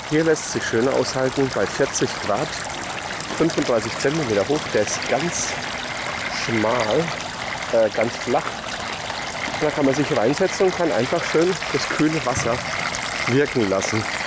Hier lässt sich schön aushalten bei 40 Grad, 35 cm hoch. Der ist ganz schmal, ganz flach. Da kann man sich reinsetzen und kann einfach schön das kühle Wasser wirken lassen.